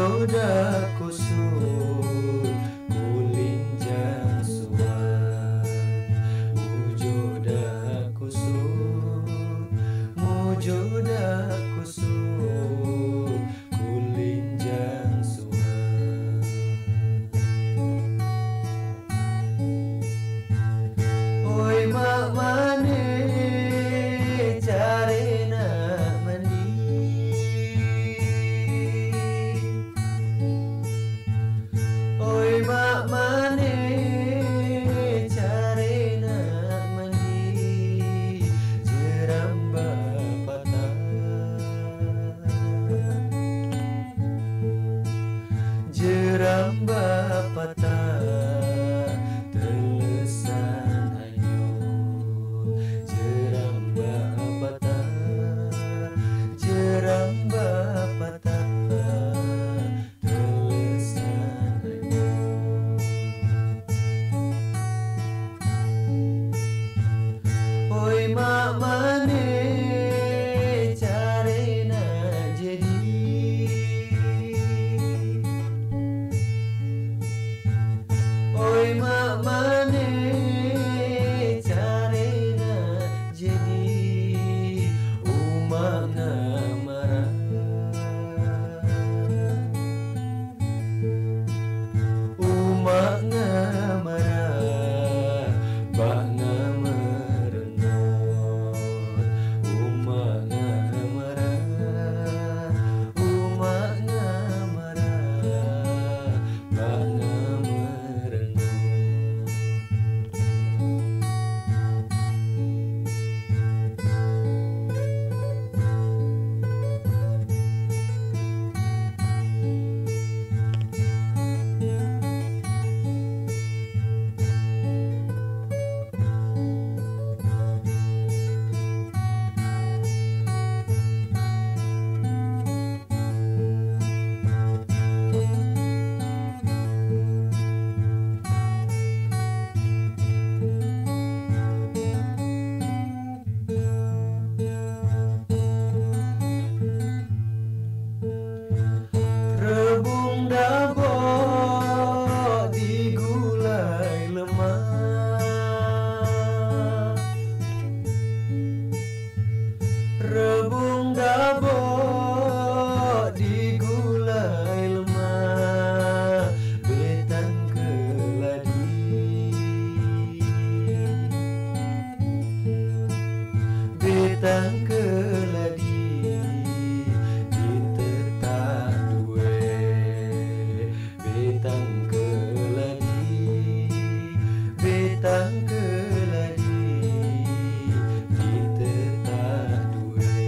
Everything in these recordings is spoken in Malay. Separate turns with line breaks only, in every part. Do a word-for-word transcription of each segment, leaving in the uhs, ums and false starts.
Mujoda kusut kulinjang suan, mujoda kusut, mujoda kusut kulinjang suan. Oi mak mane carena mandi, oi mak mane carena mandi, jeramba patah, jeramba patah, telesan hanyut, jeramba patah, jeramba patah, telesan hanyut. Oi mak mane carena jadi, oi mak mane carena jadi, umak ngamarah, umak ngamarah, bak ngamerenot, umak ngamarah, umak ngamarah, bak ngamerenot. Rebung dabok digulai lemah, rebung dabok digulai lemah, betang keladi, betang keladi ditertak duwe, betang keladi, betang keladi ditertak duwe.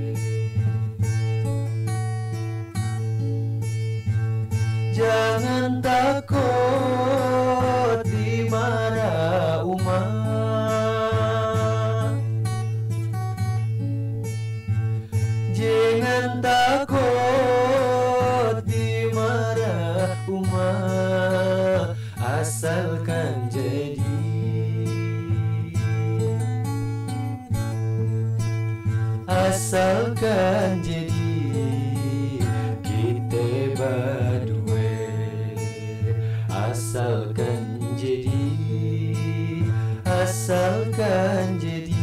Jangan takut dimarah umat, jangan takut dimarah umat, asalkan jadi, asalkan jadi, kita berdua, asalkan jadi, asalkan jadi.